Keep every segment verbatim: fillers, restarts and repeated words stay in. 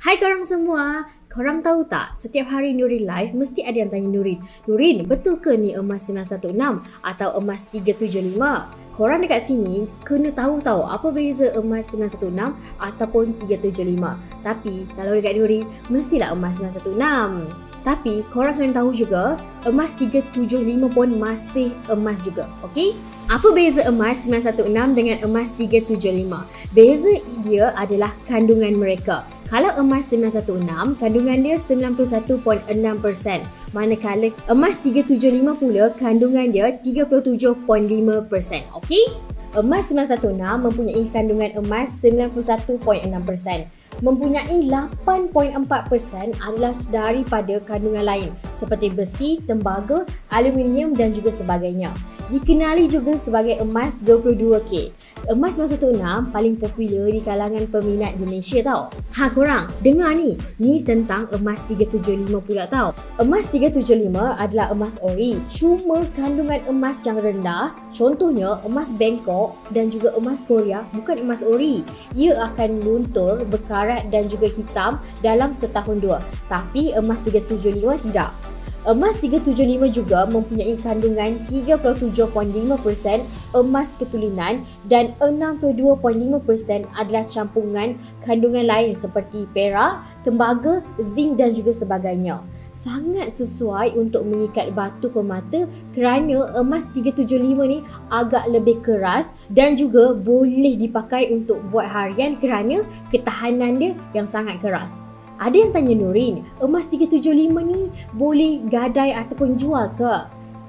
Hai korang semua, korang tahu tak setiap hari Nurin live mesti ada yang tanya Nurin, Nurin betul ke ni emas sembilan satu enam atau emas tiga tujuh lima? Korang dekat sini kena tahu tahu apa beza emas sembilan satu enam ataupun tiga tujuh lima. Tapi kalau dekat Nurin mestilah emas sembilan satu enam. Tapi korang kena tahu juga emas tiga tujuh lima pun masih emas juga, okey? Apa beza emas sembilan satu enam dengan emas tiga tujuh lima? Beza dia adalah kandungan mereka. Kalau emas sembilan satu enam, kandungan dia sembilan puluh satu perpuluhan enam peratus. Manakala emas tiga tujuh lima pula, kandungan dia tiga puluh tujuh perpuluhan lima peratus. Okey? Emas sembilan satu enam mempunyai kandungan emas sembilan puluh satu perpuluhan enam peratus. Mempunyai lapan perpuluhan empat peratus adalah daripada kandungan lain seperti besi, tembaga, aluminium dan juga sebagainya. Dikenali juga sebagai emas dua puluh dua K. Emas sembilan satu enam paling popular di kalangan peminat di Malaysia tau. Ha korang, dengar ni. Ni tentang emas tiga tujuh lima pula tau. Emas tiga tujuh lima adalah emas ori. Cuma kandungan emas yang rendah. Contohnya emas Bangkok dan juga emas Korea bukan emas ori. Ia akan luntur, berkarat dan juga hitam dalam setahun dua. Tapi emas tiga tujuh lima tidak. Emas tiga tujuh lima juga mempunyai kandungan tiga puluh tujuh perpuluhan lima peratus emas ketulinan dan enam puluh dua perpuluhan lima peratus adalah campungan kandungan lain seperti perak, tembaga, zinc dan juga sebagainya. Sangat sesuai untuk mengikat batu permata kerana emas tiga tujuh lima ni agak lebih keras dan juga boleh dipakai untuk buat harian kerana ketahanan dia yang sangat keras. Ada yang tanya Nurin, emas tiga tujuh lima ni boleh gadai ataupun jual ke?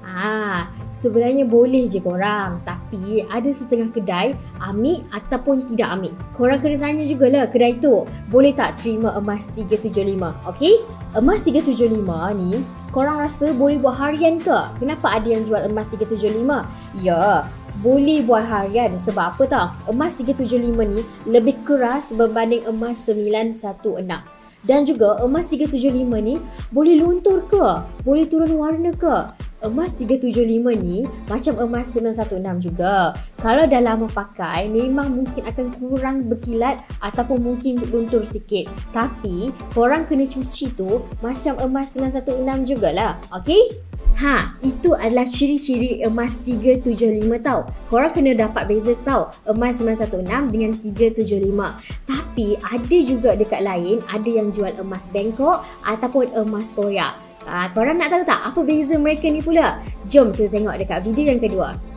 Ah, sebenarnya boleh je korang. Tapi ada setengah kedai ambil ataupun tidak ambil. Korang kena tanya jugalah kedai tu, boleh tak terima emas tiga tujuh lima? Okey? Emas tiga tujuh lima ni, korang rasa boleh buat harian ke? Kenapa ada yang jual emas tiga tujuh lima? Ya, boleh buat harian. Sebab apa tau? Emas tiga tujuh lima ni lebih keras berbanding emas sembilan satu enam. Dan juga emas tiga tujuh lima ni boleh luntur ke? Boleh turun warna ke? Emas tiga tujuh lima ni macam emas sembilan satu enam juga. Kalau dah lama pakai memang mungkin akan kurang berkilat ataupun mungkin luntur sikit. Tapi korang kena cuci tu macam emas sembilan satu enam jugalah. Okey? Ha, itu adalah ciri-ciri emas tiga tujuh lima tau. Korang kena dapat beza tau emas sembilan satu enam dengan tiga tujuh lima. Tapi ada juga dekat lain, ada yang jual emas Bangkok ataupun emas Korea. Ha, korang nak tahu tak apa beza mereka ni pula? Jom kita tengok dekat video yang kedua.